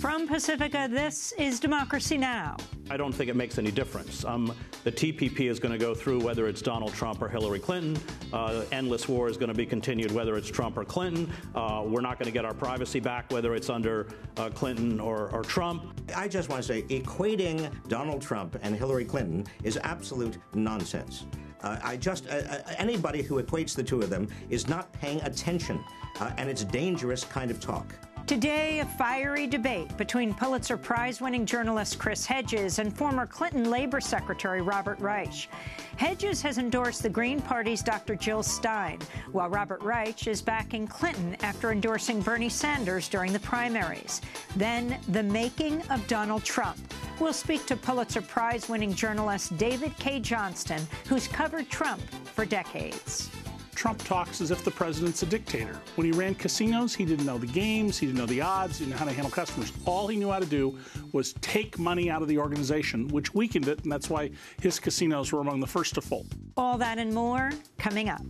From Pacifica, this is Democracy Now! I don't think it makes any difference. The TPP is going to go through whether it's Donald Trump or Hillary Clinton. Endless war is going to be continued whether it's Trump or Clinton. We're not going to get our privacy back whether it's under Clinton or Trump. I just want to say equating Donald Trump and Hillary Clinton is absolute nonsense. Anybody who equates the two of them is not paying attention, and it's dangerous kind of talk. Today, a fiery debate between Pulitzer Prize-winning journalist Chris Hedges and former Clinton Labor Secretary Robert Reich. Hedges has endorsed the Green Party's Dr. Jill Stein, while Robert Reich is backing Clinton after endorsing Bernie Sanders during the primaries. Then, the making of Donald Trump. We'll speak to Pulitzer Prize-winning journalist David Cay Johnston, who's covered Trump for decades. Trump talks as if the president's a dictator. When he ran casinos, he didn't know the games, he didn't know the odds, he didn't know how to handle customers. All he knew how to do was take money out of the organization, which weakened it, and that's why his casinos were among the first to fold. All that and more coming up.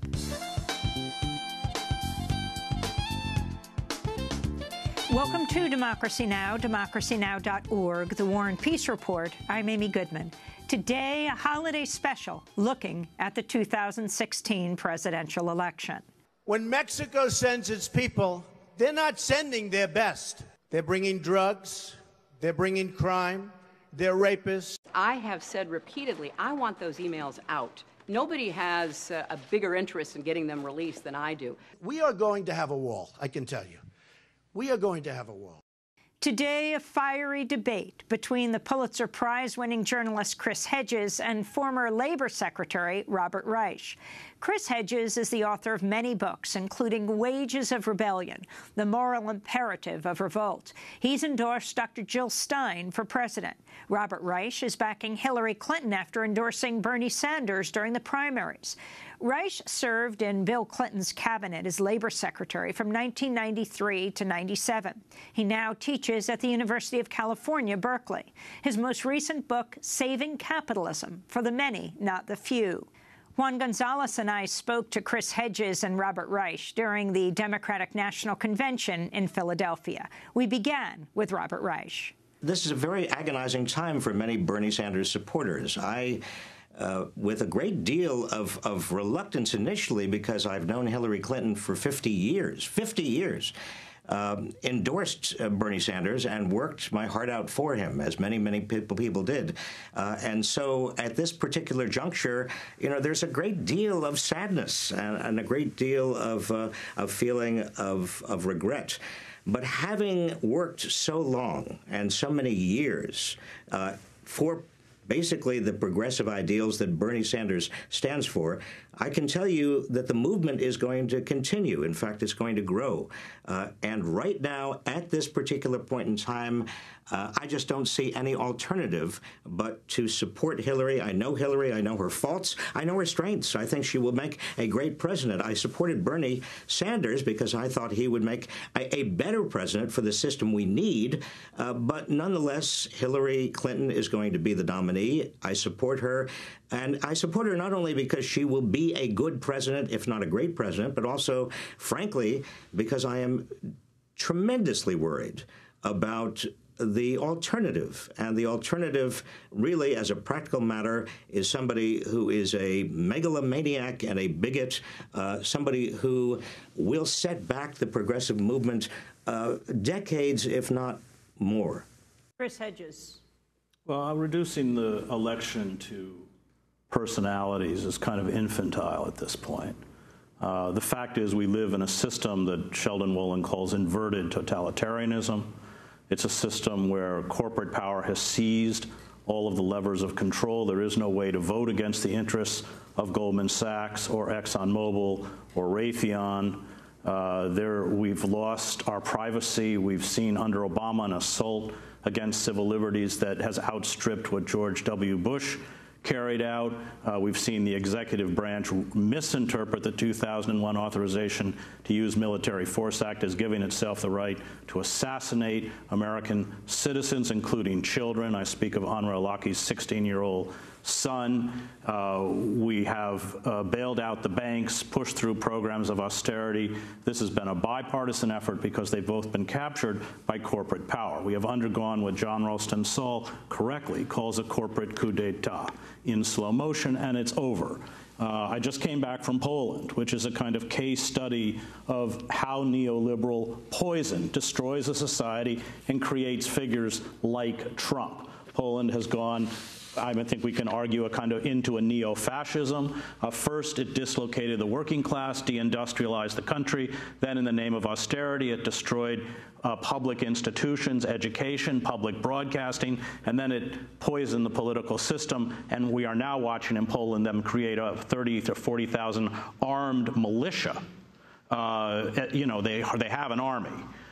Welcome to Democracy Now!, democracynow.org, the War and Peace Report. I'm Amy Goodman. Today, a holiday special looking at the 2016 presidential election. When Mexico sends its people, they're not sending their best. They're bringing drugs, they're bringing crime, they're rapists. I have said repeatedly, I want those emails out. Nobody has a bigger interest in getting them released than I do. We are going to have a wall, I can tell you. We are going to have a wall. Today, a fiery debate between the Pulitzer Prize-winning journalist Chris Hedges and former Labor Secretary Robert Reich. Chris Hedges is the author of many books, including Wages of Rebellion, The Moral Imperative of Revolt. He's endorsed Dr. Jill Stein for president. Robert Reich is backing Hillary Clinton after endorsing Bernie Sanders during the primaries. Reich served in Bill Clinton's cabinet as Labor Secretary from 1993 to 97. He now teaches at the University of California, Berkeley. His most recent book, Saving Capitalism, for the Many, Not the Few. Juan Gonzalez and I spoke to Chris Hedges and Robert Reich during the Democratic National Convention in Philadelphia. We began with Robert Reich. This is a very agonizing time for many Bernie Sanders supporters. With a great deal of reluctance initially, because I've known Hillary Clinton for 50 years, endorsed Bernie Sanders and worked my heart out for him, as many people did. And so at this particular juncture, you know, there's a great deal of sadness and a great deal of feeling of regret. But having worked so long and so many years for basically the progressive ideals that Bernie Sanders stands for, I can tell you that the movement is going to continue. In fact, it's going to grow. And right now, at this particular point in time, I just don't see any alternative but to support Hillary. I know Hillary. I know her faults. I know her strengths. I think she will make a great president. I supported Bernie Sanders because I thought he would make a better president for the system we need. But nonetheless, Hillary Clinton is going to be the nominee. I support her. And I support her not only because she will be a good president, if not a great president, but also, frankly, because I am tremendously worried about the alternative. And the alternative, really, as a practical matter, is somebody who is a megalomaniac and a bigot, somebody who will set back the progressive movement decades, if not more. Chris Hedges. Well, reducing the election to personalities is kind of infantile at this point. The fact is we live in a system that Sheldon Wolin calls inverted totalitarianism. It's a system where corporate power has seized all of the levers of control. There is no way to vote against the interests of Goldman Sachs or ExxonMobil or Raytheon. We've lost our privacy. We've seen under Obama an assault against civil liberties that has outstripped what George W. Bush carried out. We've seen the executive branch misinterpret the 2001 authorization to use military force act as giving itself the right to assassinate American citizens, including children. I speak of Anwar al-Awlaki's 16-year-old son. We have bailed out the banks, pushed through programs of austerity. This has been a bipartisan effort because they've both been captured by corporate power. We have undergone what John Ralston Saul correctly calls a corporate coup d'etat in slow motion, and it's over. I just came back from Poland, which is a kind of case study of how neoliberal poison destroys a society and creates figures like Trump. Poland has gone, I think we can argue, into a neo-fascism. First, it dislocated the working class, deindustrialized the country. Then, in the name of austerity, it destroyed public institutions, education, public broadcasting, and then it poisoned the political system. And we are now watching in Poland them create a 30,000 to 40,000 armed militia. They have an army.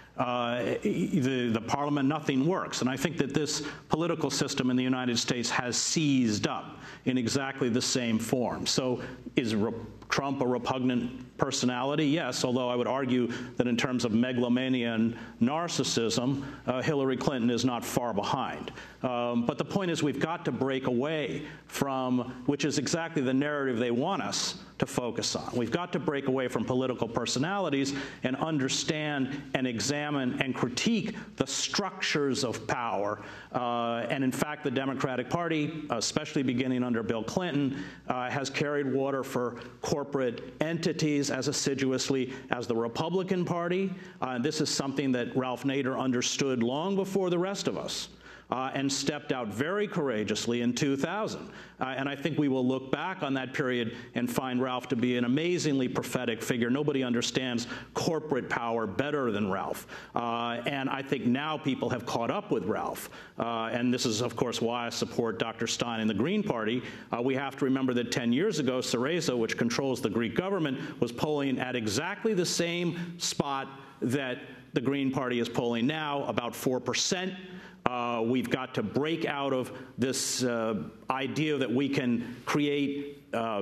The parliament, nothing works. And I think that this political system in the United States has seized up in exactly the same form. So is Trump a repugnant personality? Yes, although I would argue that in terms of megalomania and narcissism, Hillary Clinton is not far behind. But the point is we've got to break away from, which is exactly the narrative they want us to focus on. We've got to break away from political personalities and understand and examine and critique the structures of power. And in fact, the Democratic Party, especially beginning under Bill Clinton, has carried water for corporate entities as assiduously as the Republican Party. This is something that Ralph Nader understood long before the rest of us. And stepped out very courageously in 2000. And I think we will look back on that period and find Ralph to be an amazingly prophetic figure. Nobody understands corporate power better than Ralph. And I think now people have caught up with Ralph. And this is, of course, why I support Dr. Stein and the Green Party. We have to remember that 10 years ago, Syriza, which controls the Greek government, was polling at exactly the same spot that the Green Party is polling now, about 4%. We've got to break out of this idea that we can create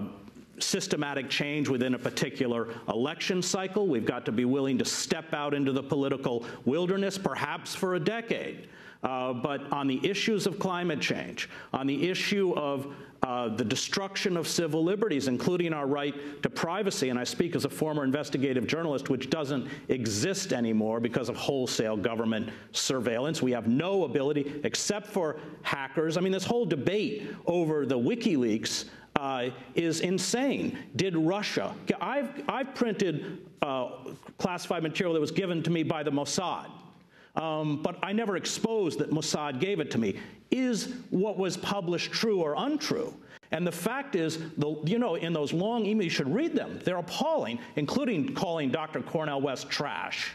systematic change within a particular election cycle. We've got to be willing to step out into the political wilderness, perhaps for a decade. But on the issues of climate change, on the issue of the destruction of civil liberties, including our right to privacy, and I speak as a former investigative journalist, which doesn't exist anymore because of wholesale government surveillance. We have no ability, except for hackers. I mean, this whole debate over the WikiLeaks is insane. Did Russia? I've printed classified material that was given to me by the Mossad. But I never exposed that Mossad gave it to me. Is what was published true or untrue? And the fact is, in those long emails, you should read them. They're appalling, including calling Dr. Cornel West trash.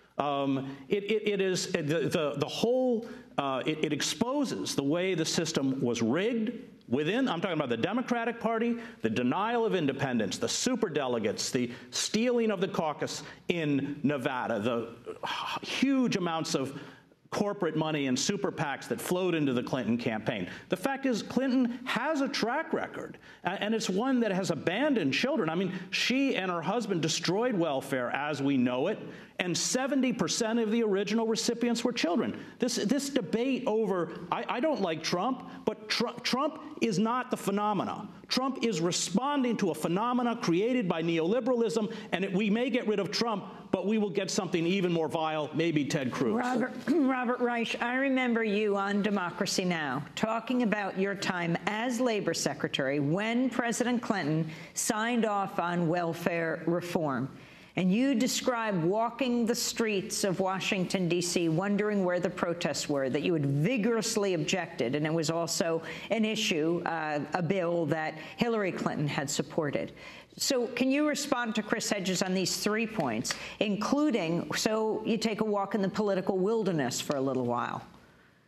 It is the whole. It exposes the way the system was rigged. I'm talking about the Democratic Party, the denial of independence, the superdelegates, the stealing of the caucus in Nevada, the huge amounts of corporate money and super PACs that flowed into the Clinton campaign. The fact is, Clinton has a track record, and it's one that has abandoned children. I mean, she and her husband destroyed welfare as we know it, and 70% of the original recipients were children. This debate over, I don't like Trump, but Trump is not the phenomena. Trump is responding to a phenomena created by neoliberalism, and we may get rid of Trump, but we will get something even more vile, maybe Ted Cruz. Robert Reich, I remember you on Democracy Now! Talking about your time as Labor Secretary when President Clinton signed off on welfare reform. And you described walking the streets of Washington, D.C., wondering where the protests were, that you had vigorously objected, and it was also an issue, a bill that Hillary Clinton had supported. So can you respond to Chris Hedges on these 3 points, including, so you take a walk in the political wilderness for a little while?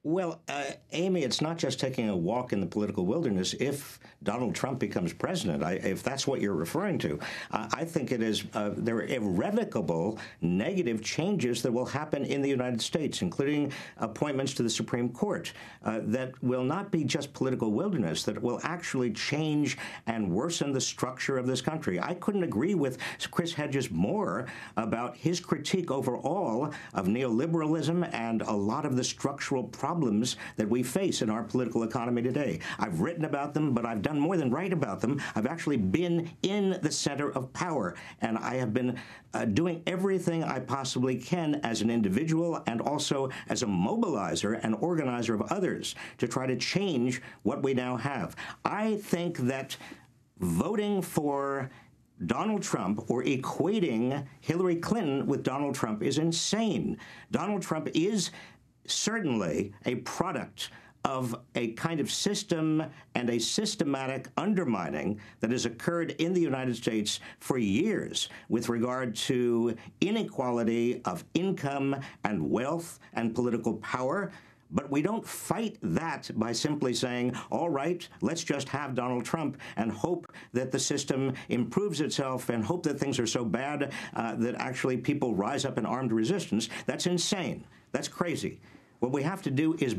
Well, Amy, it's not just taking a walk in the political wilderness. If Donald Trump becomes president, if that's what you're referring to, I think it is there are irrevocable negative changes that will happen in the United States, including appointments to the Supreme Court, that will not be just political wilderness, that will actually change and worsen the structure of this country. I couldn't agree with Chris Hedges more about his critique overall of neoliberalism and a lot of the structural problems that we face in our political economy today. I've written about them, but I've done more than write about them. I've actually been in the center of power, and I have been doing everything I possibly can as an individual and also as a mobilizer and organizer of others to try to change what we now have. I think that voting for Donald Trump or equating Hillary Clinton with Donald Trump is insane. Donald Trump is certainly a product of a kind of system and a systematic undermining that has occurred in the United States for years with regard to inequality of income and wealth and political power. But we don't fight that by simply saying, all right, let's just have Donald Trump and hope that the system improves itself and hope that things are so bad that actually people rise up in armed resistance. That's insane. That's crazy. What we have to do is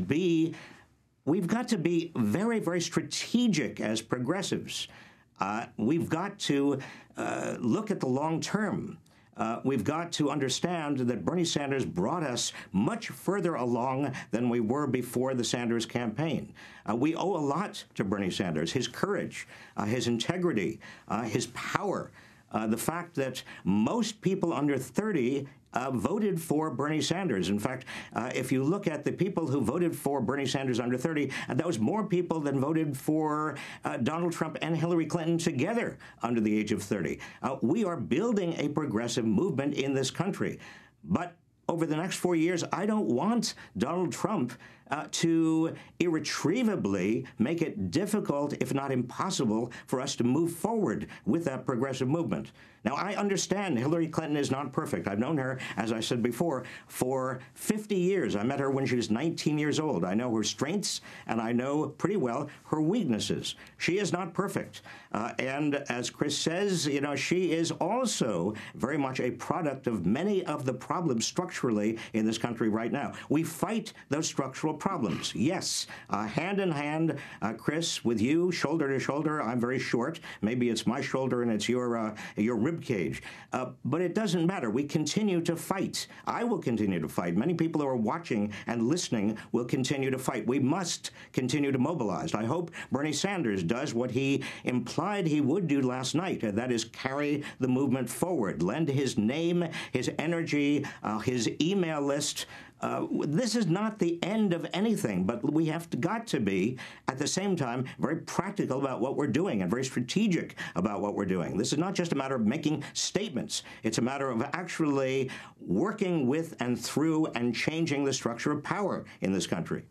we've got to be very, very strategic as progressives. We've got to look at the long term. We've got to understand that Bernie Sanders brought us much further along than we were before the Sanders campaign. We owe a lot to Bernie Sanders, his courage, his integrity, his power, the fact that most people under 30 voted for Bernie Sanders. In fact, if you look at the people who voted for Bernie Sanders under 30, that was more people than voted for Donald Trump and Hillary Clinton together under the age of 30. We are building a progressive movement in this country. But over the next 4 years, I don't want Donald Trump to irretrievably make it difficult, if not impossible, for us to move forward with that progressive movement. Now, I understand Hillary Clinton is not perfect. I've known her, as I said before, for 50 years. I met her when she was 19 years old. I know her strengths, and I know pretty well her weaknesses. She is not perfect. And as Chris says, you know, she is also very much a product of many of the problems structurally in this country right now. We fight those structural problems. Yes, hand in hand, Chris, with you, shoulder to shoulder. I'm very short. Maybe it's my shoulder and it's your rib cage. But it doesn't matter. We continue to fight. I will continue to fight. Many people who are watching and listening will continue to fight. We must continue to mobilize. I hope Bernie Sanders does what he implied he would do last night, and that is carry the movement forward, lend his name, his energy, his email list. This is not the end of anything, but we have got to be, at the same time, very practical about what we're doing and very strategic about what we're doing. This is not just a matter of making statements. It's a matter of actually working with and through and changing the structure of power in this country.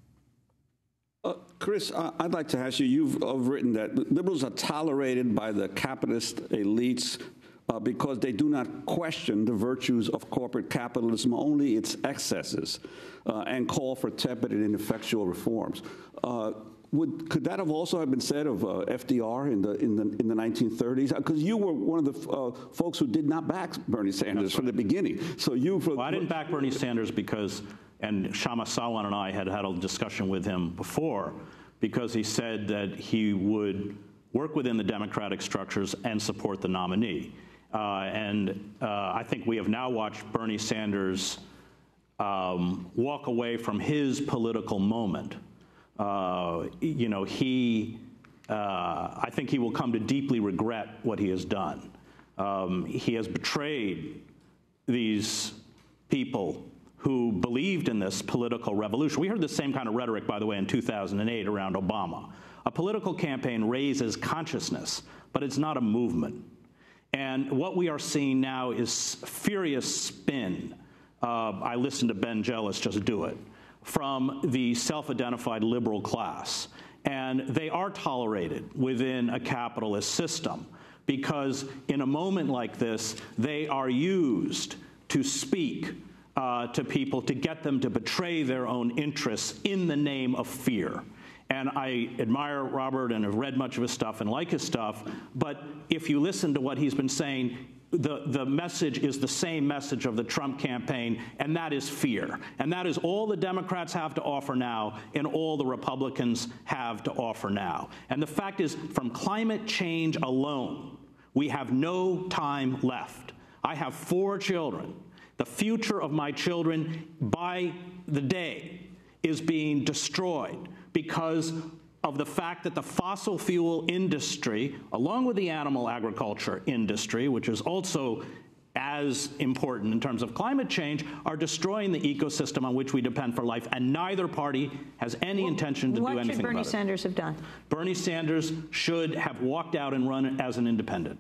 Chris, I'd like to ask you, you've written that liberals are tolerated by the capitalist elites because they do not question the virtues of corporate capitalism, only its excesses, and call for tepid and ineffectual reforms. Could that have also been said of FDR in the 1930s? Because you were one of the folks who did not back Bernie Sanders from the beginning. So I didn't back Bernie Sanders because, and Shama Sawan and I had had a discussion with him before, because he said that he would work within the democratic structures and support the nominee. I think we have now watched Bernie Sanders walk away from his political moment. I think he will come to deeply regret what he has done. He has betrayed these people who believed in this political revolution. We heard the same kind of rhetoric, by the way, in 2008 around Obama. A political campaign raises consciousness, but it's not a movement. And what we are seeing now is furious spin. I listened to Ben Jealous just do it, from the self-identified liberal class. And they are tolerated within a capitalist system because in a moment like this, they are used to speak to people to get them to betray their own interests in the name of fear. And I admire Robert and have read much of his stuff and like his stuff, but if you listen to what he's been saying, the message is the same message of the Trump campaign, and that is fear. And that is all the Democrats have to offer now and all the Republicans have to offer now. And the fact is, from climate change alone, we have no time left. I have 4 children. The future of my children by the day is being destroyed because of the fact that the fossil fuel industry, along with the animal agriculture industry, which is also as important in terms of climate change, are destroying the ecosystem on which we depend for life, and neither party has any intention to do anything about it. What should Bernie Sanders have done? Bernie Sanders should have walked out and run as an independent.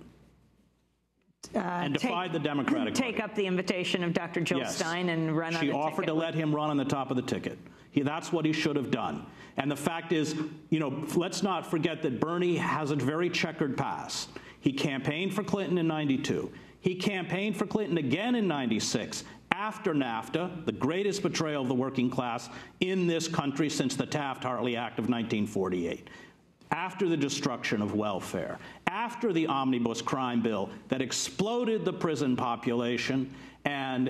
And defied the Democratic Party. Take up the invitation of Dr. Jill Stein and run on the ticket. She offered to let him run on the top of the ticket. That's what he should have done. And the fact is, let's not forget that Bernie has a very checkered past. He campaigned for Clinton in '92. He campaigned for Clinton again in '96. After NAFTA, the greatest betrayal of the working class in this country since the Taft-Hartley Act of 1948. After the destruction of welfare, after the omnibus crime bill that exploded the prison population, and,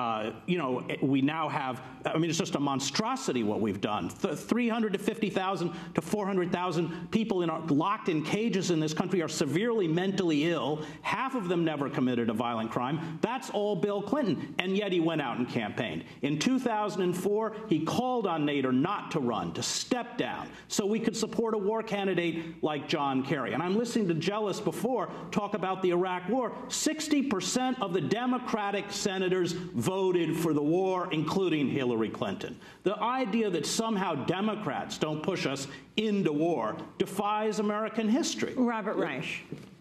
we now have, it's just a monstrosity what we've done. 350,000 to 400,000 people locked in cages in this country are severely mentally ill. Half of them never committed a violent crime. That's all Bill Clinton, and yet he went out and campaigned. In 2004, he called on Nader not to run, to step down, so we could support a war candidate like John Kerry. And I'm listening to Jealous before talk about the Iraq War. 60% of the Democratic senators voted for the war, including Hillary Clinton. The idea that somehow Democrats don't push us into war defies American history. Robert Reich.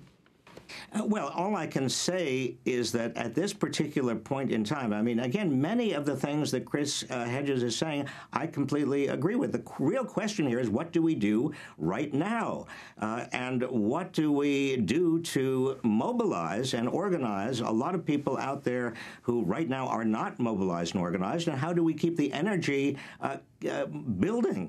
Well, all I can say is that at this particular point in time, again, many of the things that Chris Hedges is saying, I completely agree with. The real question here is, what do we do right now? And what do we do to mobilize and organize a lot of people out there who right now are not mobilized and organized? And how do we keep the energy building?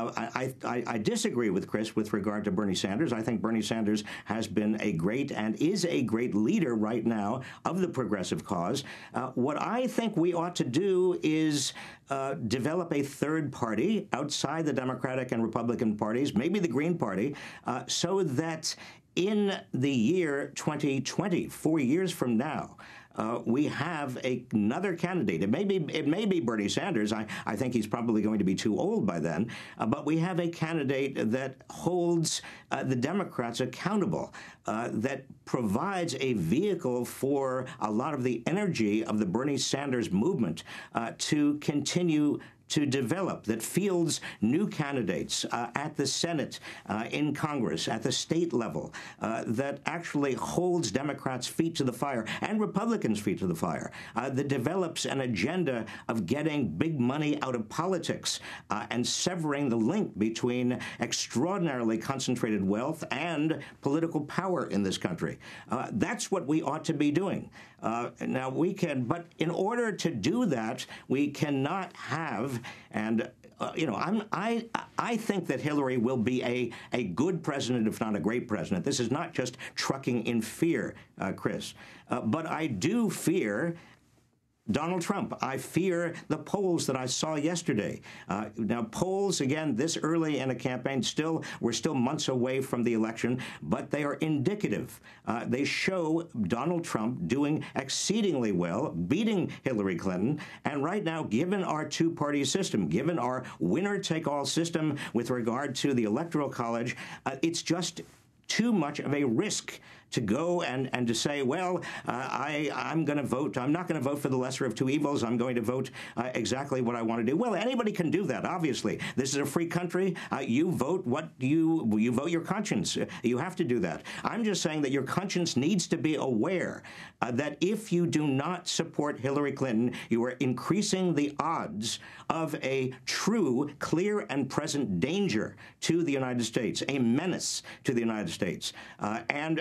I disagree with Chris with regard to Bernie Sanders. I think Bernie Sanders has been a great and is a great leader right now of the progressive cause. What I think we ought to do is develop a third party outside the Democratic and Republican parties, maybe the Green Party, so that in the year 2020, 4 years from now, we have another candidate. It may be Bernie Sanders. I think he's probably going to be too old by then. But we have a candidate that holds the Democrats accountable, that provides a vehicle for a lot of the energy of the Bernie Sanders movement to continue to develop, that fields new candidates at the Senate, in Congress, at the state level, that actually holds Democrats' feet to the fire and Republicans' feet to the fire, that develops an agenda of getting big money out of politics and severing the link between extraordinarily concentrated wealth and political power in this country. That's what we ought to be doing. Now, but in order to do that, we cannot have, and I think that Hillary will be a good president, if not a great president. This is not just trucking in fear, Chris. But I do fear Donald Trump. I fear the polls that I saw yesterday. Now, polls, again, this early in a campaign, we're still months away from the election, but they are indicative. They show Donald Trump doing exceedingly well, beating Hillary Clinton. And right now, given our two-party system, given our winner-take-all system with regard to the Electoral College, it's just too much of a risk to go and to say, well, I'm going to vote. I'm not going to vote for the lesser of two evils. I'm going to vote exactly what I want to do. Well, anybody can do that, obviously. This is a free country. You vote what you vote your conscience. You have to do that. I'm just saying that your conscience needs to be aware that if you do not support Hillary Clinton, you are increasing the odds of a true, clear, and present danger to the United States, a menace to the United States. And you're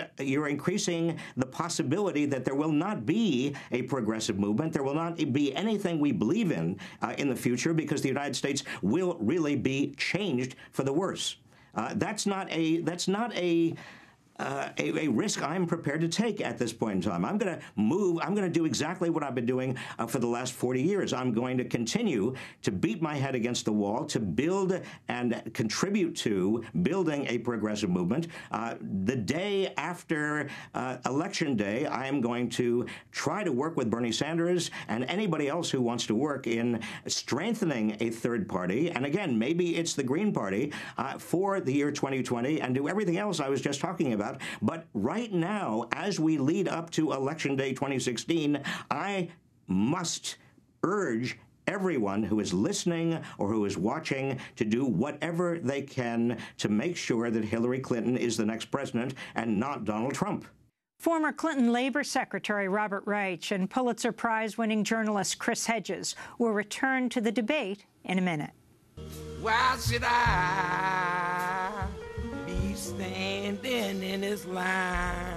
you're increasing the possibility that there will not be a progressive movement. There will not be anything we believe in the future, because the United States will really be changed for the worse. That's not a risk I'm prepared to take at this point in time. I'm going to move. I'm going to do exactly what I've been doing for the last 40 years. I'm going to continue to beat my head against the wall, to build and contribute to building a progressive movement. The day after Election Day, I am going to try to work with Bernie Sanders and anybody else who wants to work in strengthening a third party. And again, maybe it's the Green Party for the year 2020, and do everything else I was just talking about. But right now, as we lead up to Election Day 2016, I must urge everyone who is listening or who is watching to do whatever they can to make sure that Hillary Clinton is the next president and not Donald Trump. Former Clinton Labor Secretary Robert Reich and Pulitzer Prize-winning journalist Chris Hedges will return to the debate in a minute. Why should I be standing in this line,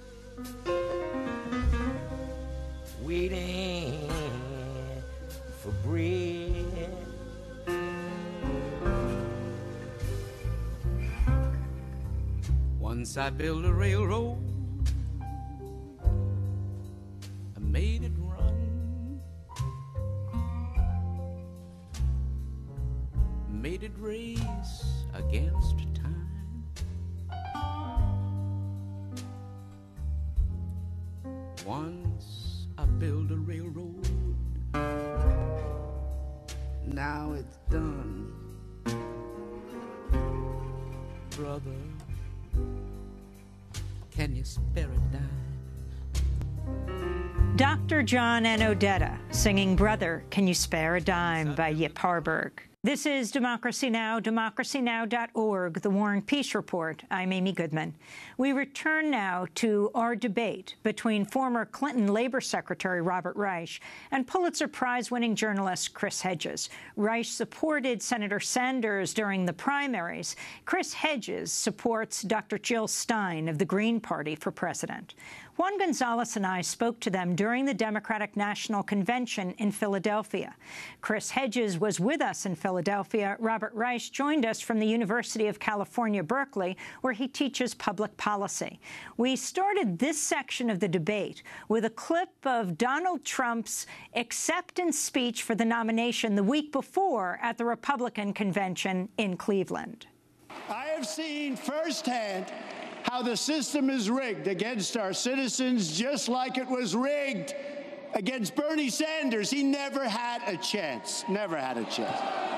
waiting for bread? Once I built a railroad, I made it run, made it race against time. Once I built a railroad, now it's done. Brother, can you spare a dime? Dr. John N. Odetta singing Brother, Can You Spare a Dime by Yip Harburg. This is Democracy Now!, democracynow.org, The War and Peace Report. I'm Amy Goodman. We return now to our debate between former Clinton Labor Secretary Robert Reich and Pulitzer Prize-winning journalist Chris Hedges. Reich supported Senator Sanders during the primaries. Chris Hedges supports Dr. Jill Stein of the Green Party for president. Juan Gonzalez and I spoke to them during the Democratic National Convention in Philadelphia. Chris Hedges was with us in Philadelphia. Robert Reich joined us from the University of California, Berkeley, where he teaches public policy. We started this section of the debate with a clip of Donald Trump's acceptance speech for the nomination the week before at the Republican convention in Cleveland. I have seen firsthand how the system is rigged against our citizens, just like it was rigged against Bernie Sanders. He never had a chance, never had a chance.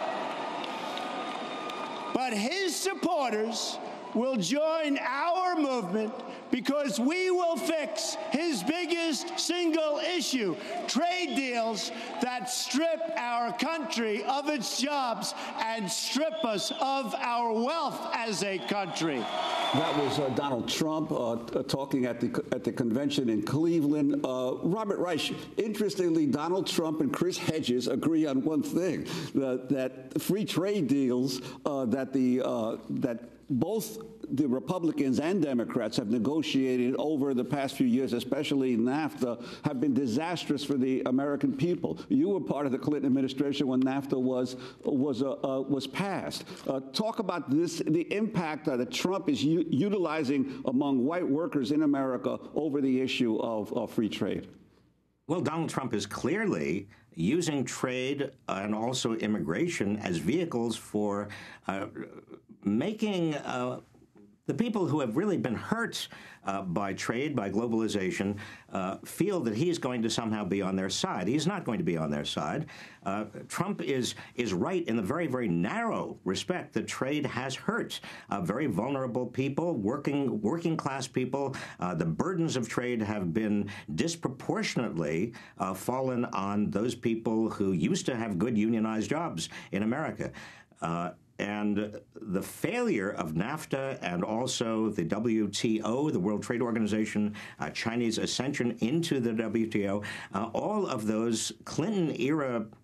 But his supporters will join our movement because we will fix his biggest single issue, trade deals that strip our country of its jobs and strip us of our wealth as a country. That was Donald Trump talking at the convention in Cleveland. Robert Reich, interestingly, Donald Trump and Chris Hedges agree on one thing, that free trade deals that both the Republicans and Democrats have negotiated over the past few years, especially NAFTA, have been disastrous for the American people. You were part of the Clinton administration when NAFTA was passed. Talk about this, the impact that Trump is utilizing among white workers in America over the issue of free trade. Well, Donald Trump is clearly using trade and also immigration as vehicles for making the people who have really been hurt by trade, by globalization, feel that he's going to somehow be on their side. He's not going to be on their side. Trump is right in the very, very narrow respect that trade has hurt very vulnerable people, working class people. The burdens of trade have been disproportionately fallen on those people who used to have good unionized jobs in America. And the failure of NAFTA and also the WTO, the World Trade Organization, Chinese ascension into the WTO, all of those Clinton-era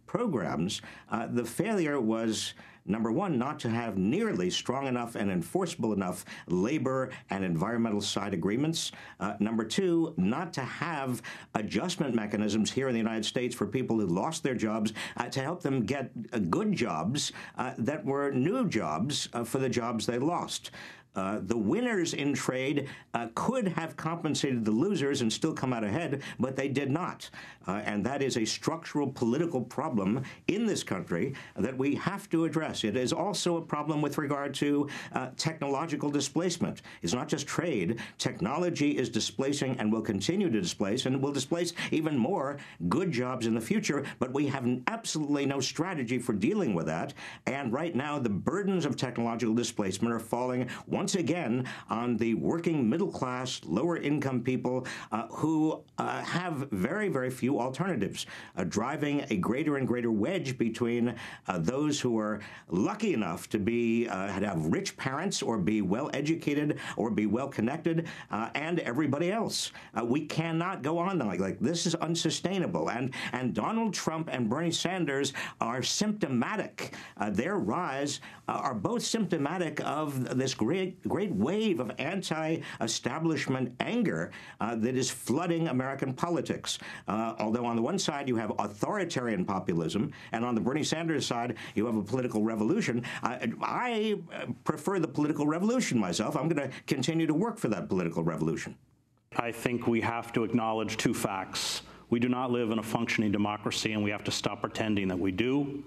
programs, the failure was, number one, not to have nearly strong enough and enforceable enough labor and environmental side agreements. Number two, not to have adjustment mechanisms here in the United States for people who lost their jobs to help them get good jobs that were new jobs for the jobs they lost. The winners in trade could have compensated the losers and still come out ahead, but they did not. And that is a structural political problem in this country that we have to address. It is also a problem with regard to technological displacement. It's not just trade. Technology is displacing and will continue to displace, and will displace even more good jobs in the future, but we have absolutely no strategy for dealing with that. And right now, the burdens of technological displacement are falling once again on the working middle class, lower income people who have very, very few alternatives, driving a greater and greater wedge between those who are lucky enough to be have rich parents or be well educated or be well connected and everybody else. We cannot go on like this. Is unsustainable. And Donald Trump and Bernie Sanders are symptomatic. Their rise are both symptomatic of this great wave of anti-establishment anger that is flooding American politics. Although on the one side you have authoritarian populism, and on the Bernie Sanders side you have a political revolution. I prefer the political revolution myself. I'm going to continue to work for that political revolution. I think we have to acknowledge two facts. We do not live in a functioning democracy, and we have to stop pretending that we do.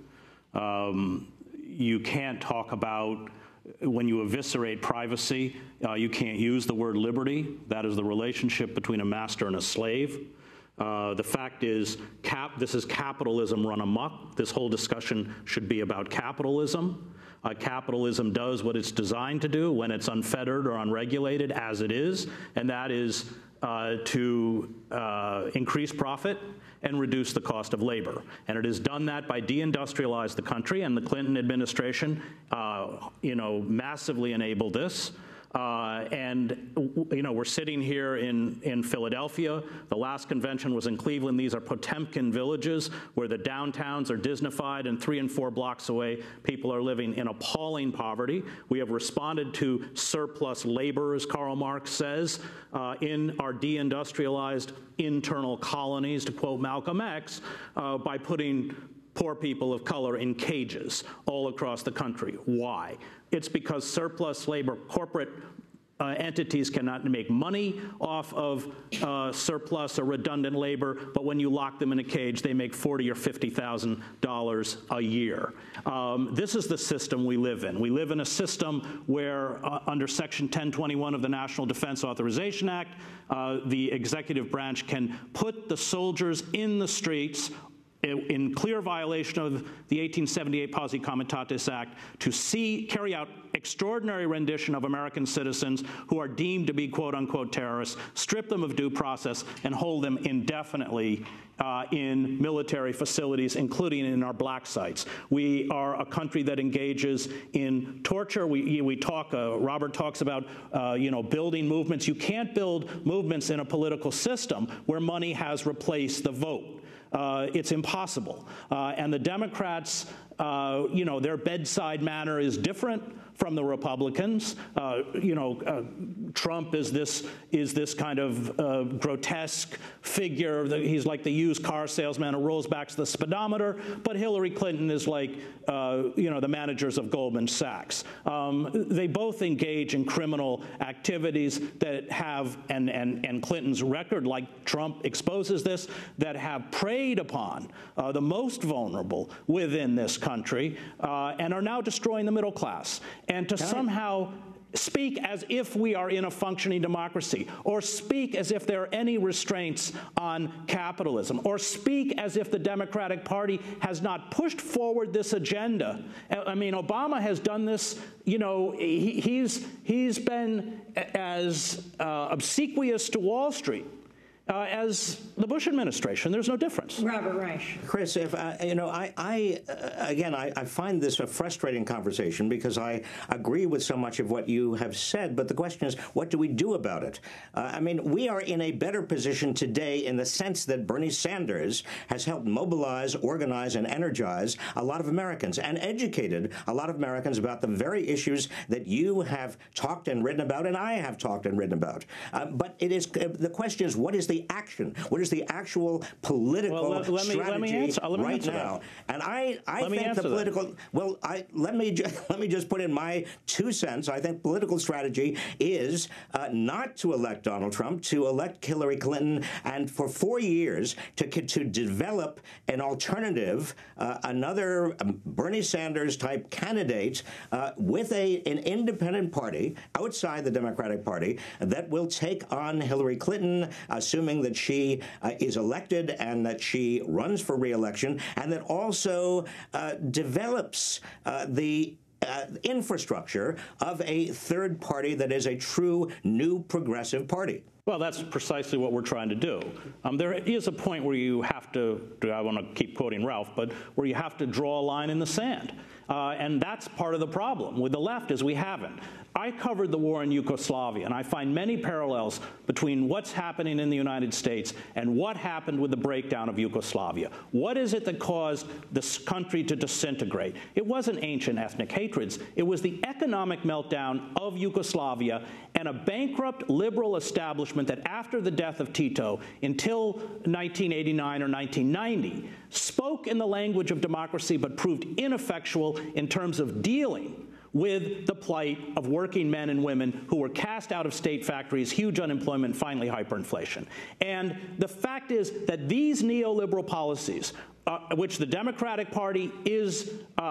You can't talk about, when you eviscerate privacy, you can't use the word liberty. That is the relationship between a master and a slave. The fact is, this is capitalism run amok. This whole discussion should be about capitalism. Capitalism does what it's designed to do when it's unfettered or unregulated, as it is, and that is to increase profit and reduce the cost of labor. And it has done that by deindustrialize the country, and the Clinton administration, massively enabled this. We're sitting here in Philadelphia. The last convention was in Cleveland. These are Potemkin villages where the downtowns are Disneyfied, and 3 and 4 blocks away, people are living in appalling poverty. We have responded to surplus labor, as Karl Marx says, in our deindustrialized internal colonies, to quote Malcolm X, by putting poor people of color in cages all across the country. Why? It's because surplus labor, corporate entities cannot make money off of surplus or redundant labor, but when you lock them in a cage, they make $40,000 or $50,000 a year. This is the system we live in. We live in a system where, under Section 1021 of the National Defense Authorization Act, the executive branch can put the soldiers in the streets in clear violation of the 1878 Posse Comitatus Act to carry out extraordinary rendition of American citizens who are deemed to be quote-unquote terrorists, strip them of due process, and hold them indefinitely in military facilities, including in our black sites. We are a country that engages in torture. We talk, Robert talks about, building movements. You can't build movements in a political system where money has replaced the vote. It's impossible. And the Democrats, their bedside manner is different from the Republicans. Trump is this kind of grotesque figure. He's like the used car salesman who rolls back to the speedometer, but Hillary Clinton is like, the managers of Goldman Sachs. They both engage in criminal activities that have, and Clinton's record, like Trump exposes this, that have preyed upon the most vulnerable within this country and are now destroying the middle class. And to somehow speak as if we are in a functioning democracy, or speak as if there are any restraints on capitalism, or speak as if the Democratic Party has not pushed forward this agenda. I mean, Obama has done this. He's been as obsequious to Wall Street as the Bush administration. There's no difference. Robert Reich. Chris, if I find this a frustrating conversation because I agree with so much of what you have said, but the question is, what do we do about it? We are in a better position today in the sense that Bernie Sanders has helped mobilize, organize, and energize a lot of Americans and educated a lot of Americans about the very issues that you have talked and written about and I have talked and written about. But it is the question is, what is the action? What is the actual political strategy right now? And I think the political. Well, let me just put in my 2 cents. I think political strategy is not to elect Donald Trump, to elect Hillary Clinton, and for 4 years to develop an alternative, another Bernie Sanders type candidate with an independent party outside the Democratic Party that will take on Hillary Clinton, assuming that she is elected and that she runs for re-election, and that also develops the infrastructure of a third party that is a true new progressive party. Well, that's precisely what we're trying to do. There is a point where you have to, I want to keep quoting Ralph, but where you have to draw a line in the sand. And that's part of the problem with the left, is we haven't. I covered the war in Yugoslavia, and I find many parallels between what's happening in the United States and what happened with the breakdown of Yugoslavia. What is it that caused this country to disintegrate? It wasn't ancient ethnic hatreds. It was the economic meltdown of Yugoslavia and a bankrupt liberal establishment that after the death of Tito until 1989 or 1990 spoke in the language of democracy but proved ineffectual in terms of dealing with the plight of working men and women who were cast out of state factories, huge unemployment, finally hyperinflation. And the fact is that these neoliberal policies, which the Democratic Party is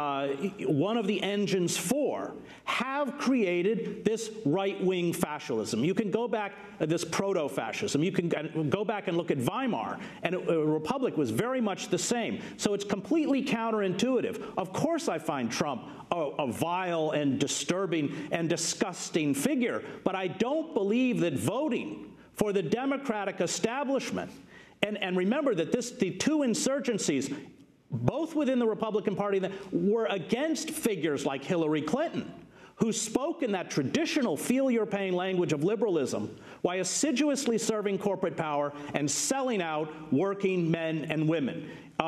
one of the engines for, have created this right-wing fascism. You can go back, this proto-fascism. You can go back and look at Weimar, and a republic was very much the same. So it's completely counterintuitive. Of course I find Trump a vile and disturbing and disgusting figure, but I don't believe that voting for the Democratic establishment, and remember that the two insurgencies, both within the Republican Party, were against figures like Hillary Clinton, who spoke in that traditional feel-your-pain language of liberalism while assiduously serving corporate power and selling out working men and women.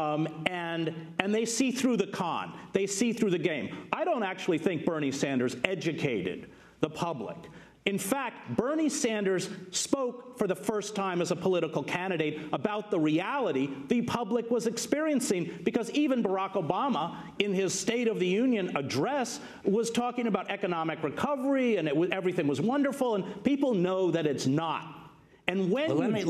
And they see through the con. They see through the game. I don't actually think Bernie Sanders educated the public. In fact, Bernie Sanders spoke for the first time as a political candidate about the reality the public was experiencing, because even Barack Obama, in his State of the Union address, was talking about economic recovery and everything was wonderful, and people know that it's not. And when let me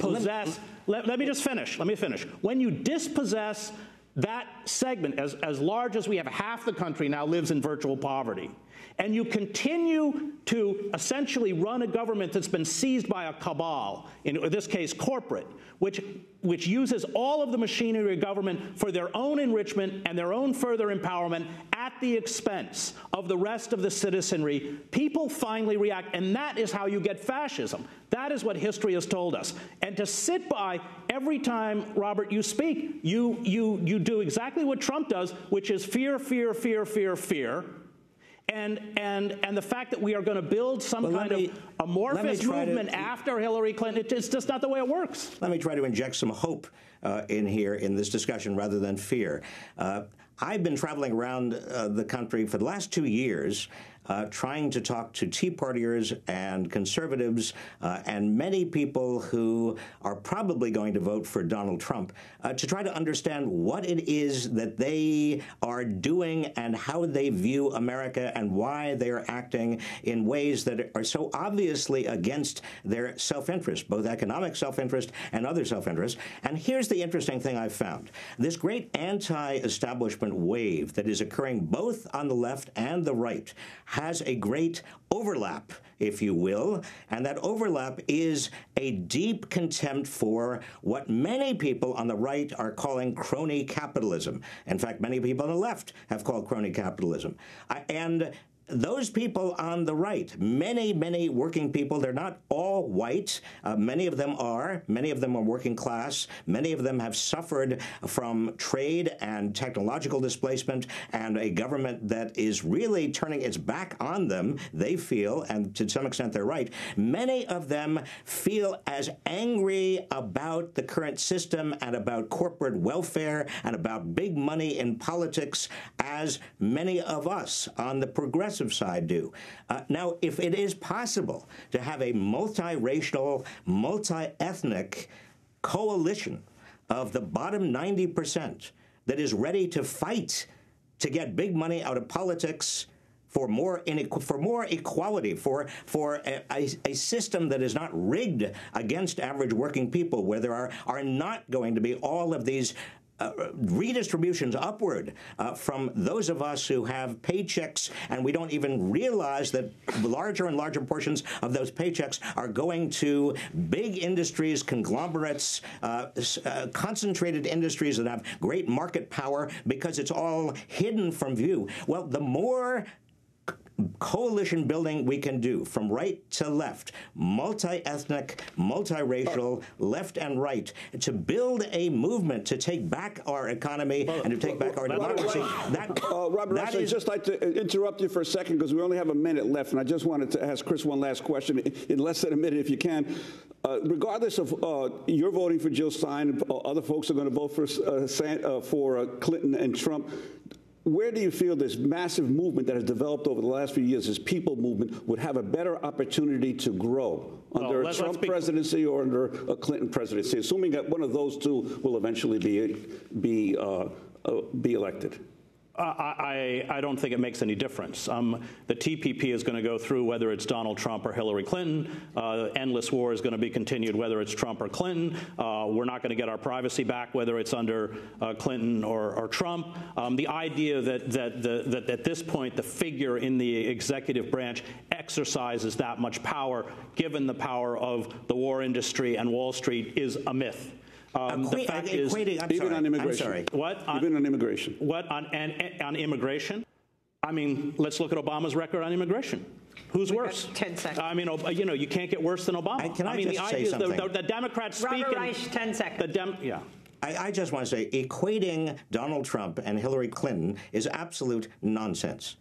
just finish. Let me finish. When you dispossess that segment, as large as we have, half the country now lives in virtual poverty, and you continue to essentially run a government that's been seized by a cabal, in this case corporate, which uses all of the machinery of government for their own enrichment and their own further empowerment at the expense of the rest of the citizenry, people finally react, and that is how you get fascism. That is what history has told us. And to sit by every time, Robert, you speak, you do exactly what Trump does, which is fear, fear, fear, fear, fear. And the fact that we are going to build some kind of amorphous movement after Hillary Clinton, it's just not the way it works. Let me try to inject some hope in here in this discussion rather than fear. I've been traveling around the country for the last 2 years trying to talk to Tea Partiers and conservatives and many people who are probably going to vote for Donald Trump to try to understand what it is that they are doing and how they view America and why they are acting in ways that are so obviously against their self-interest, both economic self-interest and other self-interest. And here's the interesting thing I've found. This great anti-establishment wave that is occurring both on the left and the right has a great overlap, if you will, and that overlap is a deep contempt for what many people on the right are calling crony capitalism. In fact, many people on the left have called crony capitalism. And those people on the right, many working people, they're not all white. Many of them are. Many of them are working class. Many of them have suffered from trade and technological displacement and a government that is really turning its back on them, they feel, and to some extent they're right. Many of them feel as angry about the current system and about corporate welfare and about big money in politics as many of us on the progressive side do. Now, if it is possible to have a multiracial, multi-ethnic coalition of the bottom 90% that is ready to fight to get big money out of politics, for more equality, for a system that is not rigged against average working people, where there are not going to be all of these redistributions upward from those of us who have paychecks, and we don't even realize that larger and larger portions of those paychecks are going to big industries, conglomerates, concentrated industries that have great market power because it's all hidden from view. Well, the more coalition building we can do from right to left, multi-ethnic, multiracial, left and right, to build a movement to take back our economy and to take back our democracy. Robert, I'd just like to interrupt you for a second because we only have a minute left, and I just wanted to ask Chris one last question in less than a minute, if you can. Regardless of you're voting for Jill Stein, other folks are going to vote for Clinton and Trump. Where do you feel this massive movement that has developed over the last few years, this people movement, would have a better opportunity to grow under a Trump presidency or under a Clinton presidency, assuming that one of those two will eventually be elected? I don't think it makes any difference. The TPP is going to go through whether it's Donald Trump or Hillary Clinton. Endless war is going to be continued whether it's Trump or Clinton. We're not going to get our privacy back whether it's under Clinton or Trump. The idea that at this point the figure in the executive branch exercises that much power, given the power of the war industry and Wall Street, is a myth. The fact is, even on immigration. What? Even on immigration. What? On immigration? I mean, let's look at Obama's record on immigration. Who's worse? 10 seconds. I mean, you can't get worse than Obama. I mean, just say something? The Democrats speak. Robert Reich, 10 seconds. I just want to say, equating Donald Trump and Hillary Clinton is absolute nonsense.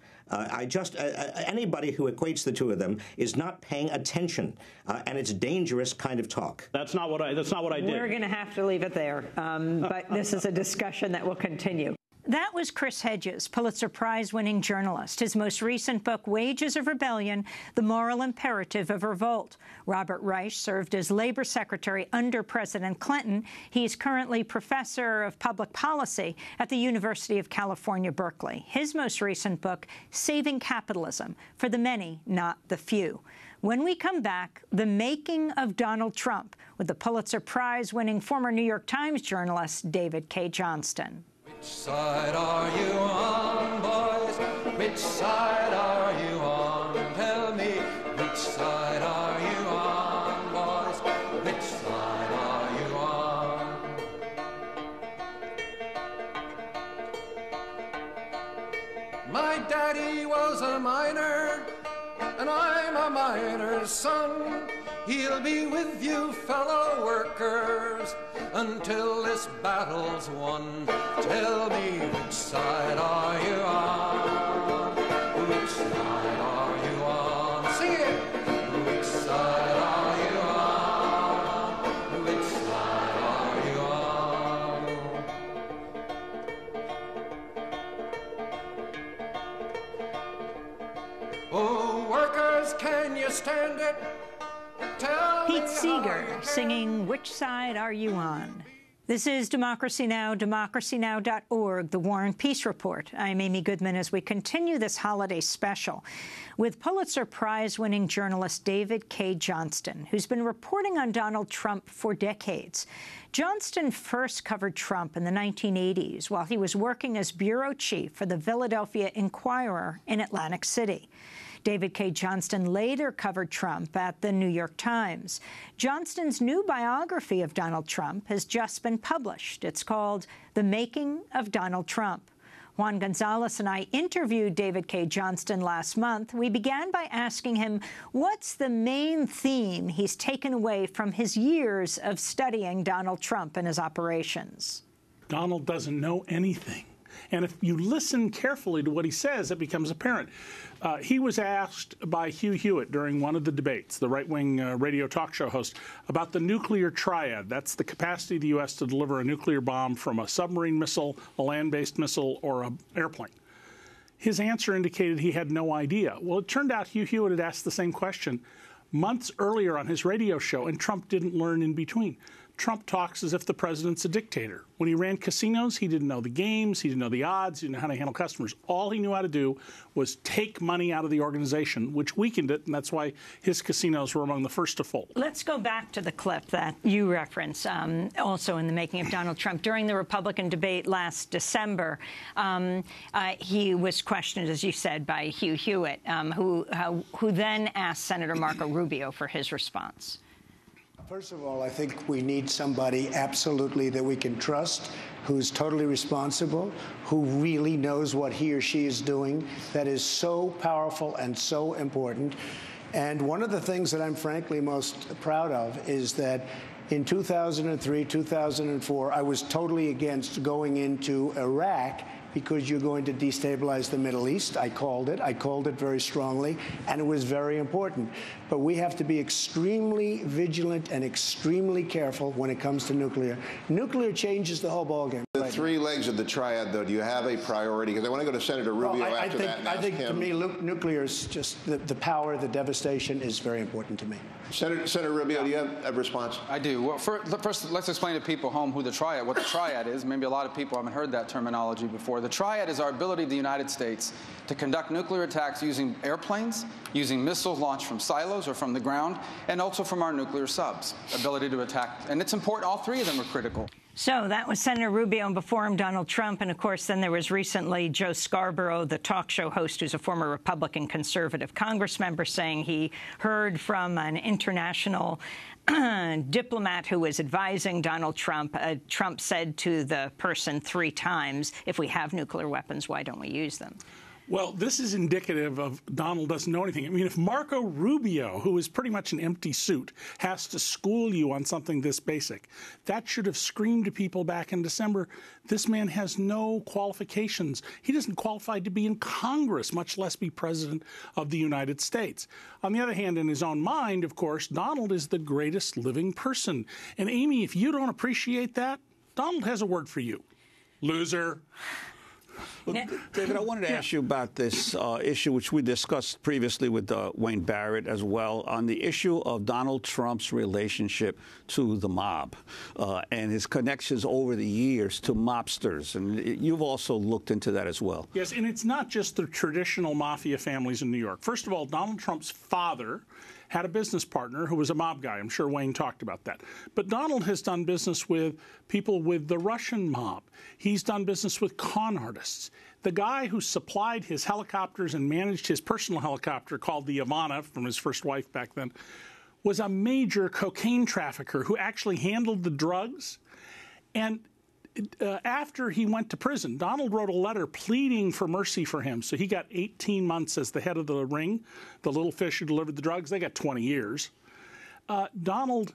Anybody who equates the two of them is not paying attention, and it's dangerous kind of talk. That's not what I did. We're going to have to leave it there, but this is a discussion that will continue. That was Chris Hedges, Pulitzer Prize-winning journalist. His most recent book, Wages of Rebellion, The Moral Imperative of Revolt. Robert Reich served as Labor Secretary under President Clinton. He's currently professor of public policy at the University of California, Berkeley. His most recent book, Saving Capitalism, for the Many, Not the Few. When we come back, the making of Donald Trump with the Pulitzer Prize-winning former New York Times journalist David Cay Johnston. Which side are you on, boys? Which side are you on? Tell me, which side are you on, boys? Which side are you on? My daddy was a miner, and I'm a miner's son. He'll be with you, fellow workers, until this battle's won. Tell me, which side are you on? Which side are you on? Sing it! Which side are you on? Which side are you on? Oh, workers, can you stand it? Pete Seeger singing Which Side Are You On? This is Democracy Now!, democracynow.org, The War and Peace Report. I'm Amy Goodman as we continue this holiday special with Pulitzer Prize-winning journalist David Cay Johnston, who's been reporting on Donald Trump for decades. Johnston first covered Trump in the 1980s while he was working as bureau chief for the Philadelphia Inquirer in Atlantic City. David Cay Johnston later covered Trump at the New York Times. Johnston's new biography of Donald Trump has just been published. It's called The Making of Donald Trump. Juan Gonzalez and I interviewed David Cay Johnston last month. We began by asking him what's the main theme he's taken away from his years of studying Donald Trump and his operations. Donald doesn't know anything. And if you listen carefully to what he says, it becomes apparent. He was asked by Hugh Hewitt during one of the debates, the right-wing radio talk show host, about the nuclear triad. That's the capacity of the U.S. to deliver a nuclear bomb from a submarine missile, a land-based missile, or an airplane. His answer indicated he had no idea. Well, it turned out Hugh Hewitt had asked the same question months earlier on his radio show, and Trump didn't learn in between. Trump talks as if the president's a dictator. When he ran casinos, he didn't know the games, he didn't know the odds, he didn't know how to handle customers. All he knew how to do was take money out of the organization, which weakened it, and that's why his casinos were among the first to fold. Let's go back to the clip that you reference, also in the making of Donald Trump. During the Republican debate last December, he was questioned, as you said, by Hugh Hewitt, who then asked Senator Marco Rubio for his response. First of all, I think we need somebody absolutely that we can trust, who's totally responsible, who really knows what he or she is doing. That is so powerful and so important. And one of the things that I'm frankly most proud of is that in 2003, 2004, I was totally against going into Iraq because you're going to destabilize the Middle East. I called it very strongly, and it was very important. But we have to be extremely vigilant and extremely careful when it comes to nuclear. Nuclear changes the whole ballgame. The three legs of the triad, though, do you have a priority? Because I want to go to Senator Rubio after that. I think, to me, nuclear is just the power, the devastation is very important to me. Senator Rubio, do you have a response? I do. Well, first, let's explain to people home what the triad is. Maybe a lot of people haven't heard that terminology before. The triad is our ability of the United States to conduct nuclear attacks using airplanes, using missiles launched from silos or from the ground, and also from our nuclear subs. Ability to attack. And it's important. All three of them are critical. So that was Senator Rubio, and before him, Donald Trump. And, of course, then there was recently Joe Scarborough, the talk show host, who's a former Republican conservative Congress member, saying he heard from an international diplomat who was advising Donald Trump. Trump said to the person 3 times, if we have nuclear weapons, why don't we use them? Well, this is indicative of Donald doesn't know anything. I mean, if Marco Rubio, who is pretty much an empty suit, has to school you on something this basic, that should have screamed to people back in December, this man has no qualifications. He doesn't qualify to be in Congress, much less be president of the United States. On the other hand, in his own mind, of course, Donald is the greatest living person. And, Amy, if you don't appreciate that, Donald has a word for you. Loser. Well, David, I wanted to ask you about this issue, which we discussed previously with Wayne Barrett as well, on the issue of Donald Trump's relationship to the mob and his connections over the years to mobsters. And you've also looked into that as well. Yes, and it's not just the traditional mafia families in New York. First of all, Donald Trump's father had a business partner who was a mob guy. I'm sure Wayne talked about that. But Donald has done business with people with the Russian mob. He's done business with con artists. The guy who supplied his helicopters and managed his personal helicopter, called the Ivana, from his first wife back then, was a major cocaine trafficker who actually handled the drugs. And after he went to prison, Donald wrote a letter pleading for mercy for him. So he got 18 months as the head of the ring. The little fish who delivered the drugs, they got 20 years. Donald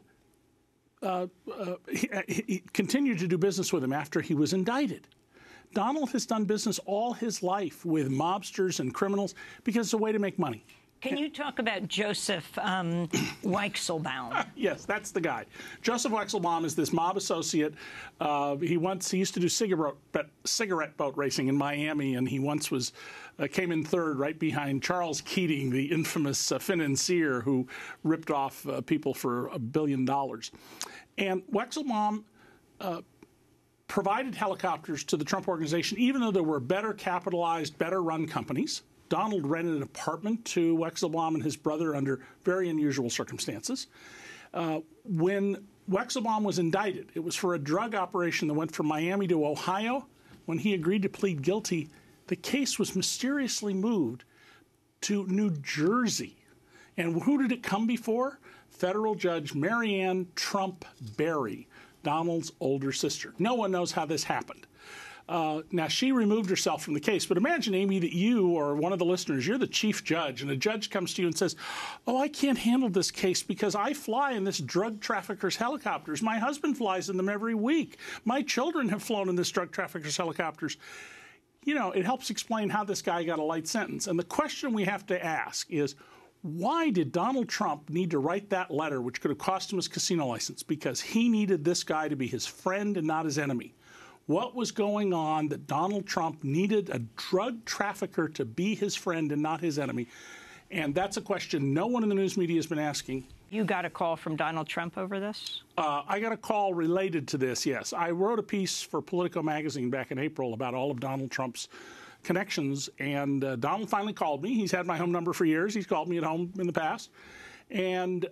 he continued to do business with him after he was indicted. Donald has done business all his life with mobsters and criminals because it's a way to make money. Can you talk about Joseph Weichselbaum? Yes, that's the guy. Joseph Weichselbaum is this mob associate. He used to do cigarette boat racing in Miami, and he once came in third right behind Charles Keating, the infamous financier who ripped off people for $1 billion. And Weichselbaum provided helicopters to the Trump organization, even though there were better capitalized, better run companies. Donald rented an apartment to Weichselbaum and his brother under very unusual circumstances. When Weichselbaum was indicted, it was for a drug operation that went from Miami to Ohio. When he agreed to plead guilty, the case was mysteriously moved to New Jersey. And who did it come before? Federal Judge Marianne Trump Berry, Donald's older sister. No one knows how this happened. Now, she removed herself from the case, but imagine, Amy, that you or one of the listeners, you're the chief judge, and a judge comes to you and says, oh, I can't handle this case because I fly in this drug trafficker's helicopters. My husband flies in them every week. My children have flown in this drug trafficker's helicopters. You know, it helps explain how this guy got a light sentence. And the question we have to ask is, why did Donald Trump need to write that letter, which could have cost him his casino license? Because he needed this guy to be his friend and not his enemy. What was going on that Donald Trump needed a drug trafficker to be his friend and not his enemy? And that's a question no one in the news media has been asking. You got a call from Donald Trump over this? I got a call related to this, yes. I wrote a piece for Politico magazine back in April about all of Donald Trump's connections, and Donald finally called me. He's had my home number for years. He's called me at home in the past. And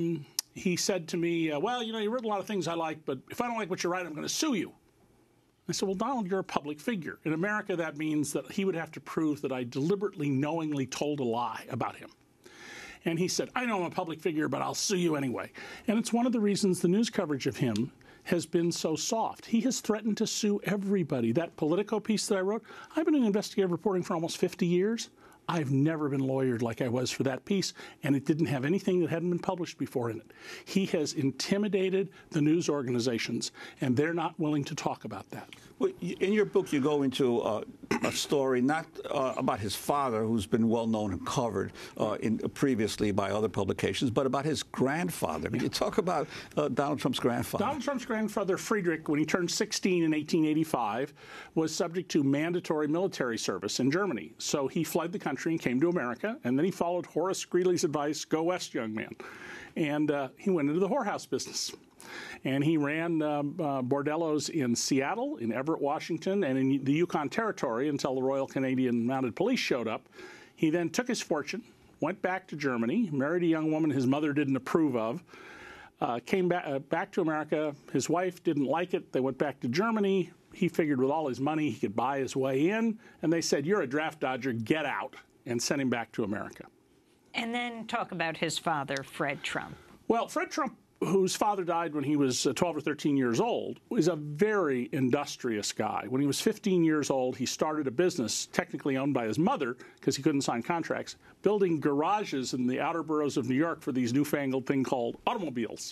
he said to me, well, you know, you wrote a lot of things I like, but if I don't like what you write, I'm going to sue you. I said, well, Donald, you're a public figure. In America, that means that he would have to prove that I deliberately, knowingly told a lie about him. And he said, I know I'm a public figure, but I'll sue you anyway. And it's one of the reasons the news coverage of him has been so soft. He has threatened to sue everybody. That Politico piece that I wrote, I've been doing investigative reporting for almost 50 years. I've never been lawyered like I was for that piece, and it didn't have anything that hadn't been published before in it. He has intimidated the news organizations, and they're not willing to talk about that. Well, in your book, you go into a story not about his father, who's been well known and covered previously by other publications, but about his grandfather. Can you talk about Donald Trump's grandfather? Donald Trump's grandfather, Friedrich, when he turned 16 in 1885, was subject to mandatory military service in Germany. So he fled the country and came to America, and then he followed Horace Greeley's advice, go west, young man. And he went into the whorehouse business. And he ran bordellos in Seattle, in Everett, Washington, and in the Yukon Territory until the Royal Canadian Mounted Police showed up. He then took his fortune, went back to Germany, married a young woman his mother didn't approve of, came back to America. His wife didn't like it. They went back to Germany. He figured with all his money he could buy his way in. And they said, you're a draft dodger, get out, and sent him back to America. And then talk about his father, Fred Trump. Well, Fred Trump, whose father died when he was 12 or 13 years old, was a very industrious guy. When he was 15 years old, he started a business, technically owned by his mother, because he couldn't sign contracts, building garages in the outer boroughs of New York for these newfangled thing called automobiles.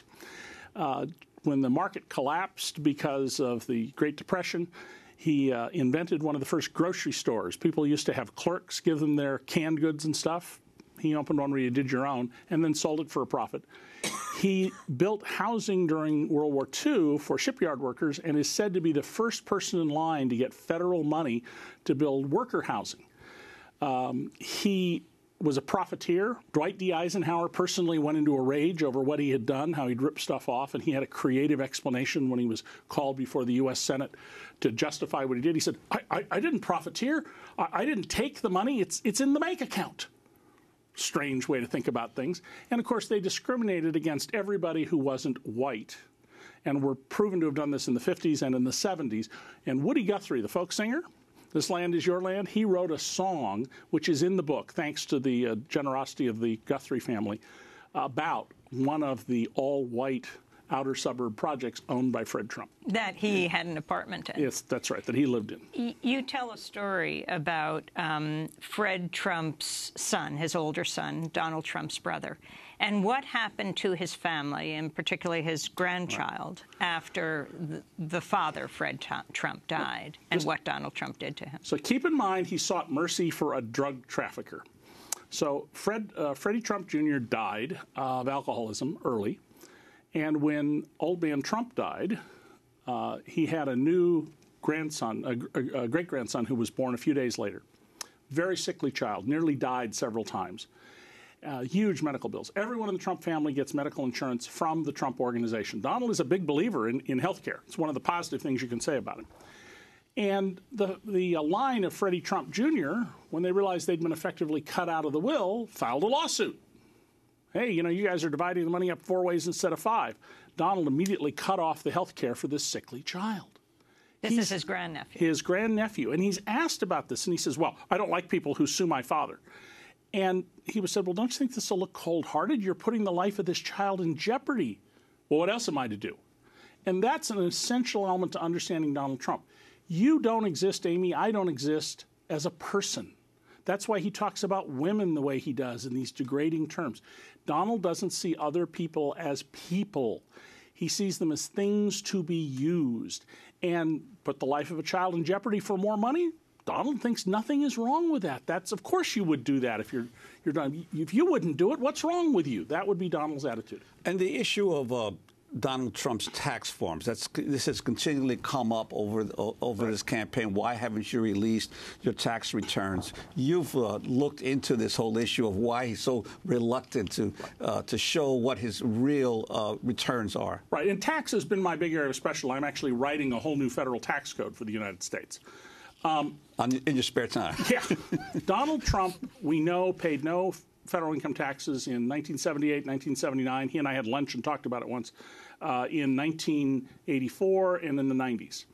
When the market collapsed because of the Great Depression, he invented one of the first grocery stores. People used to have clerks give them their canned goods and stuff. He opened one where you did your own and then sold it for a profit. He built housing during World War II for shipyard workers and is said to be the first person in line to get federal money to build worker housing. He was a profiteer. Dwight D. Eisenhower personally went into a rage over what he had done, how he'd ripped stuff off, and he had a creative explanation when he was called before the U.S. Senate to justify what he did. He said, I didn't profiteer. I didn't take the money. It's in the bank account. Strange way to think about things. And, of course, they discriminated against everybody who wasn't white and were proven to have done this in the 50s and in the 70s. And Woody Guthrie, the folk singer, This Land Is Your Land, he wrote a song, which is in the book, thanks to the generosity of the Guthrie family, about one of the all-white outer suburb projects owned by Fred Trump. That he had an apartment in. Yes, that's right, that he lived in. You tell a story about Fred Trump's son, his older son, Donald Trump's brother, and what happened to his family, and particularly his grandchild, after the father, Fred Trump, died, and what Donald Trump did to him. So keep in mind he sought mercy for a drug trafficker. So Freddie Trump Jr. died of alcoholism early. And when old man Trump died, he had a new grandson, a great-grandson who was born a few days later. Very sickly child, nearly died several times. Huge medical bills. Everyone in the Trump family gets medical insurance from the Trump organization. Donald is a big believer in health care. It's one of the positive things you can say about him. And the line of Freddie Trump Jr., when they realized they'd been effectively cut out of the will, filed a lawsuit. Hey, you know, you guys are dividing the money up 4 ways instead of 5. Donald immediately cut off the health care for this sickly child. This is his grandnephew. His grandnephew. And he's asked about this, and he says, well, I don't like people who sue my father. And he was said, well, don't you think this will look cold-hearted? You're putting the life of this child in jeopardy. Well, what else am I to do? And that's an essential element to understanding Donald Trump. You don't exist, Amy. I don't exist as a person. That's why he talks about women the way he does in these degrading terms. Donald doesn't see other people as people. He sees them as things to be used. And put the life of a child in jeopardy for more money? Donald thinks nothing is wrong with that. That's, of course you would do that if you're done. If you wouldn't do it, what's wrong with you? That would be Donald's attitude. And the issue of Donald Trump's tax forms, this has continually come up over this campaign. Why haven't you released your tax returns? You've looked into this whole issue of why he's so reluctant to show what his real returns are. Right, and tax has been my big area of specialty. I'm actually writing a whole new federal tax code for the United States. In your spare time. Yeah. Donald Trump, we know, paid no federal income taxes in 1978, 1979. He and I had lunch and talked about it once. In 1984 and in the 90s.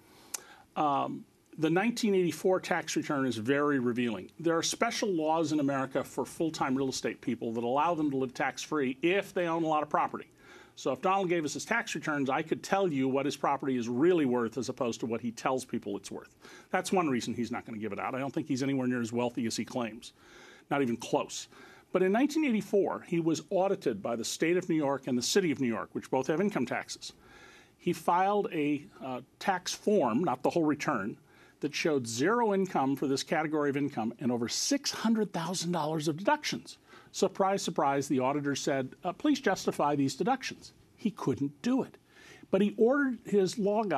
The 1984 tax return is very revealing. There are special laws in America for full-time real estate people that allow them to live tax-free if they own a lot of property. So if Donald gave us his tax returns, I could tell you what his property is really worth as opposed to what he tells people it's worth. That's one reason he's not going to give it out. I don't think he's anywhere near as wealthy as he claims, not even close. But in 1984, he was audited by the state of New York and the city of New York, which both have income taxes. He filed a tax form, not the whole return, that showed zero income for this category of income and over $600,000 of deductions. Surprise, surprise, the auditor said, please justify these deductions. He couldn't do it. But he ordered his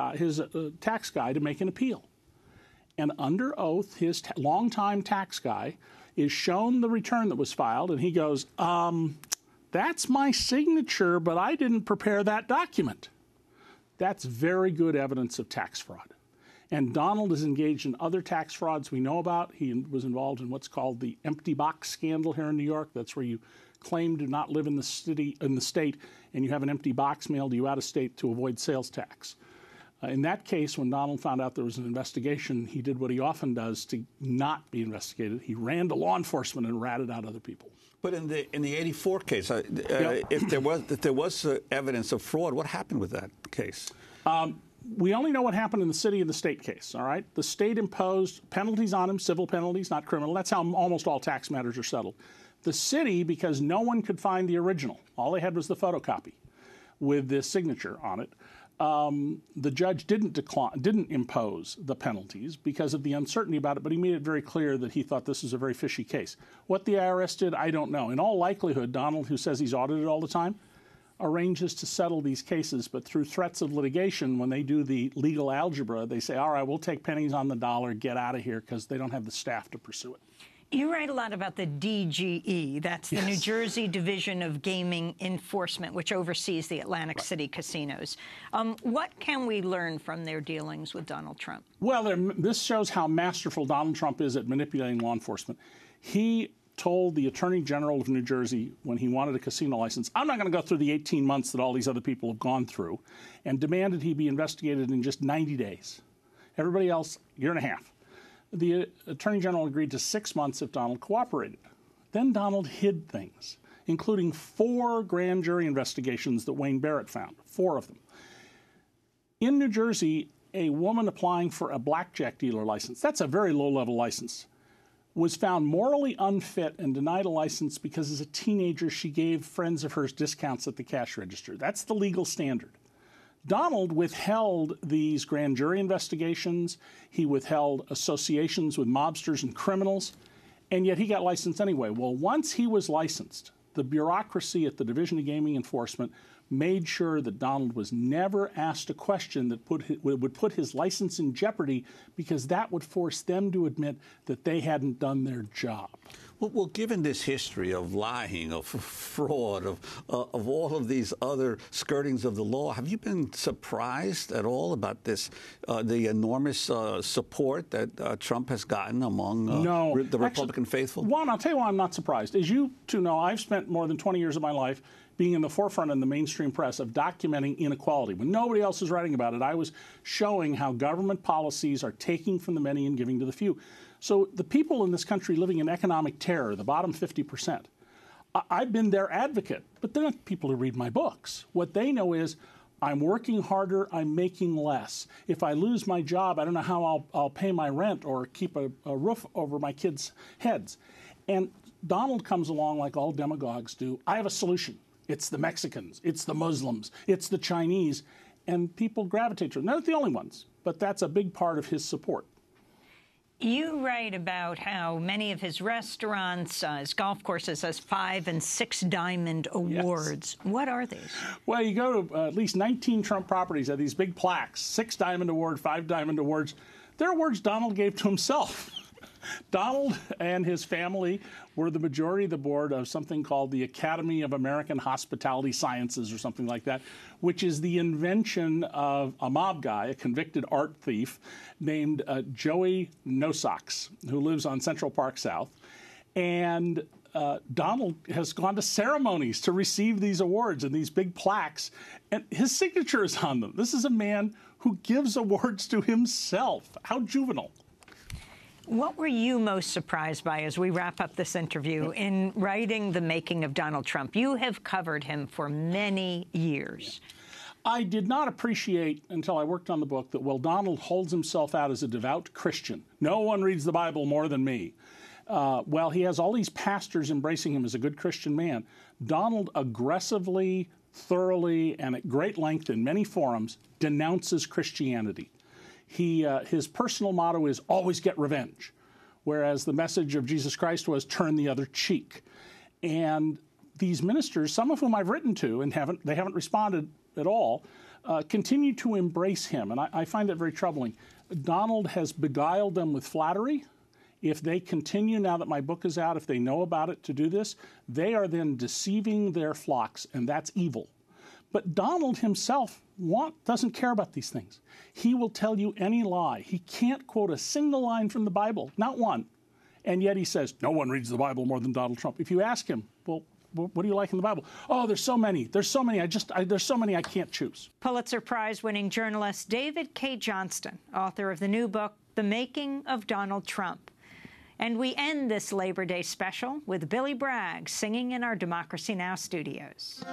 tax guy to make an appeal. And under oath, his longtime tax guy is shown the return that was filed, and he goes, that's my signature, but I didn't prepare that document. That's very good evidence of tax fraud. And Donald is engaged in other tax frauds we know about. He was involved in what's called the empty box scandal here in New York. That's where you claim to not live in the state, and you have an empty box mailed to you out of state to avoid sales tax. In that case, when Donald found out there was an investigation, he did what he often does to not be investigated. He ran to law enforcement and ratted out other people. But in the 84 case, if there was evidence of fraud, what happened with that case? We only know what happened in the city and the state case, all right? The state imposed penalties on him, civil penalties, not criminal. That's how almost all tax matters are settled. The city, because no one could find the original, all they had was the photocopy with the signature on it. The judge didn't impose the penalties because of the uncertainty about it, but he made it very clear that he thought this was a very fishy case. What the IRS did, I don't know. In all likelihood, Donald, who says he's audited all the time, arranges to settle these cases, but through threats of litigation, when they do the legal algebra, they say, all right, we'll take pennies on the dollar, get out of here, because they don't have the staff to pursue it. You write a lot about the DGE. That's the New Jersey Division of Gaming Enforcement, which oversees the Atlantic City casinos. What can we learn from their dealings with Donald Trump? Well, this shows how masterful Donald Trump is at manipulating law enforcement. He told the Attorney General of New Jersey when he wanted a casino license, I'm not going to go through the 18 months that all these other people have gone through, and demanded he be investigated in just 90 days. Everybody else, year and a half. The Attorney General agreed to 6 months if Donald cooperated. Then Donald hid things, including 4 grand jury investigations that Wayne Barrett found, 4 of them. In New Jersey, a woman applying for a blackjack dealer license, that's a very low-level license, was found morally unfit and denied a license because as a teenager she gave friends of hers discounts at the cash register. That's the legal standard. Donald withheld these grand jury investigations. He withheld associations with mobsters and criminals, and yet he got licensed anyway. Well, once he was licensed, the bureaucracy at the Division of Gaming Enforcement made sure that Donald was never asked a question that would put his license in jeopardy, because that would force them to admit that they hadn't done their job. Well, given this history of lying, of fraud, of all of these other skirtings of the law, have you been surprised at all about this, the enormous support that Trump has gotten among the Republican faithful? One, I'll tell you why I'm not surprised. As you two know, I've spent more than 20 years of my life being in the forefront in the mainstream press of documenting inequality. When nobody else was writing about it, I was showing how government policies are taking from the many and giving to the few. So the people in this country living in economic terror, the bottom 50%, I've been their advocate, but they're not people who read my books. What they know is I'm working harder, I'm making less. If I lose my job, I don't know how I'll pay my rent or keep a roof over my kids' heads. And Donald comes along like all demagogues do. I have a solution. It's the Mexicans, it's the Muslims, it's the Chinese, and people gravitate to them. They're not the only ones, but that's a big part of his support. You write about how many of his restaurants, his golf courses, has 5 and 6 diamond awards. Yes. What are these? Well, you go to at least 19 Trump properties have these big plaques, 6 diamond award, 5 diamond awards. They're awards Donald gave to himself. Donald and his family were the majority of the board of something called the Academy of American Hospitality Sciences or something like that, which is the invention of a mob guy, a convicted art thief named Joey Nosox, who lives on Central Park South. And Donald has gone to ceremonies to receive these awards and these big plaques, and his signature is on them. This is a man who gives awards to himself. How juvenile. What were you most surprised by as we wrap up this interview in writing The Making of Donald Trump? You have covered him for many years. I did not appreciate, until I worked on the book, that while Donald holds himself out as a devout Christian, no one reads the Bible more than me, while he has all these pastors embracing him as a good Christian man, Donald aggressively, thoroughly, and at great length in many forums denounces Christianity. His personal motto is always get revenge, whereas the message of Jesus Christ was turn the other cheek. And these ministers, some of whom I've written to and they haven't responded at all, continue to embrace him. And I find that very troubling. Donald has beguiled them with flattery. If they continue, now that my book is out, if they know about it to do this, they are then deceiving their flocks, and that's evil. But Donald himself doesn't care about these things. He will tell you any lie. He can't quote a single line from the Bible, not one. And yet he says, no one reads the Bible more than Donald Trump. If you ask him, well, what do you like in the Bible? Oh, there's so many. There's so many. There's so many I can't choose. Pulitzer Prize-winning journalist David Cay Johnston, author of the new book, The Making of Donald Trump. And we end this Labor Day special with Billy Bragg singing in our Democracy Now! Studios.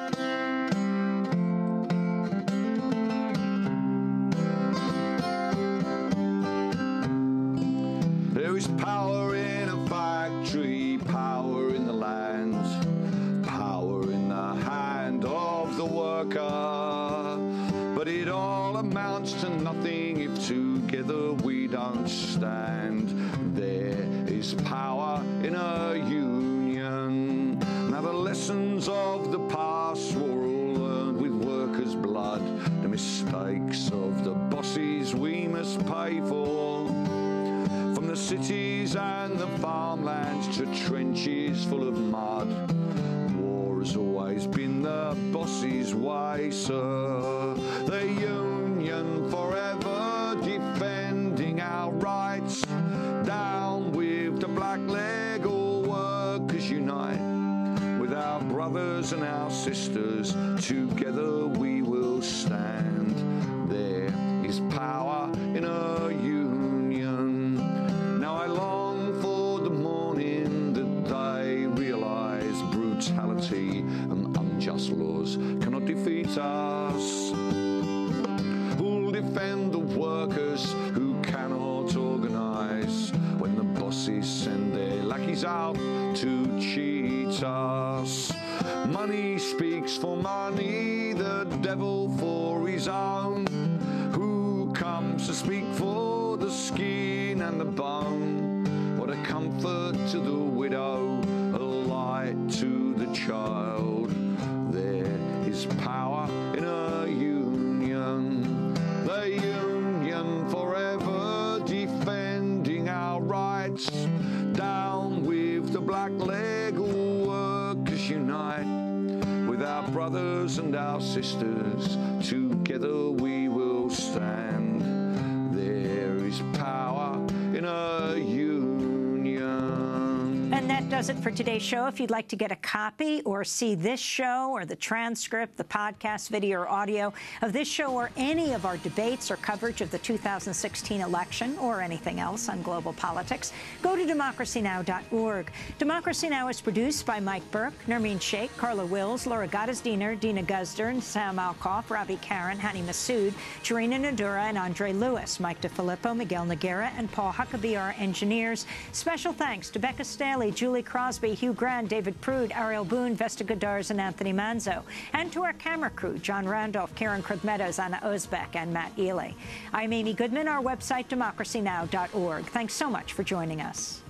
There is power in a factory, power in the land, power in the hand of the worker. But it all amounts to nothing if together we don't stand. There is power in a union. Now the lessons of the past were all learned with workers' blood. The mistakes of the bosses we must pay for. From the cities and the farmlands to trenches full of mud. War has always been the boss's way, sir. The union forever defending our rights. Down with the black leg, all workers unite. With our brothers and our sisters, together we will stand. There is power in a union. Now I long for the morning that they realize brutality and unjust laws cannot defeat us. Who'll defend the workers who cannot organize when the bosses send their lackeys out to cheat us? Money speaks for money, the devil for his own. Who comes to speak for the skin and the bone? What a comfort to the widow, a light to the child. There is power in a union. The union forever defending our rights. Down with the black leg, all workers unite. With our brothers and our sisters, together we will stand. There is power in a union. And that does it for today's show. If you'd like to get a copy or see this show or the transcript, the podcast, video, or audio of this show or any of our debates or coverage of the 2016 election or anything else on global politics, go to democracynow.org. Democracy Now! Is produced by Mike Burke, Nermeen Sheikh, Carla Wills, Laura Gottesdiener, Dina Guzder, Sam Alcoff, Robbie Karen, Hani Massoud, Jarina Nadura, and Andre Lewis. Mike DeFilippo, Miguel Noguera, and Paul Huckabee are our engineers. Special thanks to Becca Staley, Julie Crosby, Hugh Grant, David Prude, Ariel Boone, Vesta Godars, and Anthony Manzo. And to our camera crew, John Randolph, Karen Krugmeadows, Anna Ozbek, and Matt Ely. I'm Amy Goodman. Our website, democracynow.org. Thanks so much for joining us.